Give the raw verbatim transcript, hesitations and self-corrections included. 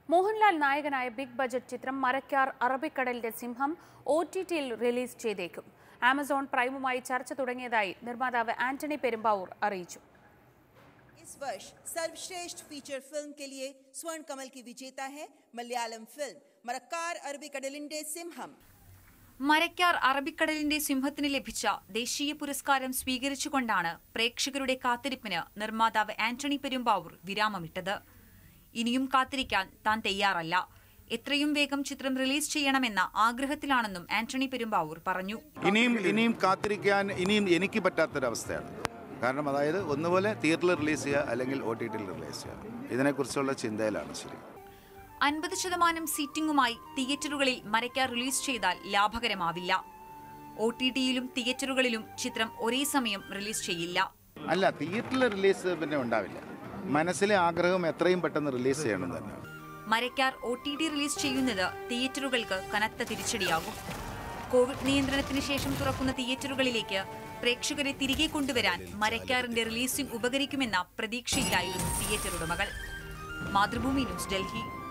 മോഹൻലാൽ നായകനായ big budget ചിത്രം മരക്കാർ അറബിക്കടലിന്റെ സിംഹം ഒ ടി ടിയിൽ റിലീസ് ചെയ്തേക്കും. ആമസോൺ പ്രൈമുമായി ചർച്ച തുടങ്ങിയതായി നിർമ്മാതാവ് ആന്റണി പെരുമ്പാവൂർ അറിയിച്ചു. इस वर्ष सर्वश्रेष्ठ फीचर फिल्म के लिए स्वर्ण कमल की विजेता है मलयालम फिल्म मरक्कार अरबिकടലിന്റെ സിംഹം. മരക്കാർ അറബിക്കടലിന്റെ സിംഹത്തിന് ലഭിച്ച ദേശീയ പുരസ്കാരം സ്വീകരിച്ചുകൊണ്ടാണ് പ്രേക്ഷകരുടെ കാത്തിരിപ്പിന് നിർമ്മാതാവ് ആന്റണി പെരുമ്പാവൂർ വിരാമമിട്ടത്. ഇനിയും കാത്തിരിക്കാൻ താൻ തയ്യാറല്ല. എത്രയും വേഗം ചിത്രം റിലീസ് ചെയ്യണമെന്ന ആഗ്രഹത്തിലാണെന്നും ആന്റണി പെരുമ്പാവൂർ പറഞ്ഞു. ഇനിയും ഇനിയും കാത്തിരിക്കാൻ ഇനിയും എനിക്ക് പറ്റാത്തൊരവസ്ഥയാണ്. കാരണം അതായത് ഒന്നുപോലെ തിയേറ്ററിൽ റിലീസ് ചെയ്യുക അല്ലെങ്കിൽ ഒ ടി ടിയിൽ റിലീസ് ചെയ്യുക, ഇതിനെക്കുറിച്ചുള്ള ചിന്തയിലാണ്. ശരി, അൻപത് ശതമാനം സീറ്റിംഗുമായി തിയേറ്ററുകളിൽ മരക്കാർ റിലീസ് ചെയ്താൽ ലാഭകരമാവില്ല. ഒ ടി ടിയിലും തിയേറ്ററുകളിലും ചിത്രം ഒരേ സമയം റിലീസ് ചെയ്യില്ല. അല്ല, തിയേറ്ററിൽ റിലീസ് പിന്നെ ഉണ്ടാവില്ല. മനസ്സിലെ ആഗ്രഹം എത്രയും പെട്ടെന്ന് റിലീസ് ചെയ്യണം തന്നെ. Marakkar O T T release ചെയ്യുന്നത് തിയേറ്ററുകൾക്ക് കനത്ത തിരിച്ചടിയാകും. കോവിഡ് നിയന്ത്രണത്തിന് ശേഷം തുറക്കുന്ന തിയേറ്ററുകളിലേക്ക് പ്രേക്ഷകരെ തിരികെ കൊണ്ടുവരാൻ മരക്കാറിന്റെ റിലീസിംഗ് ഉപകരിക്കുമെന്ന പ്രതീക്ഷയിലായിരുന്നു തിയേറ്റർ ഉടമകൾ. മാതൃഭൂമി ന്യൂസ്, ഡൽഹി.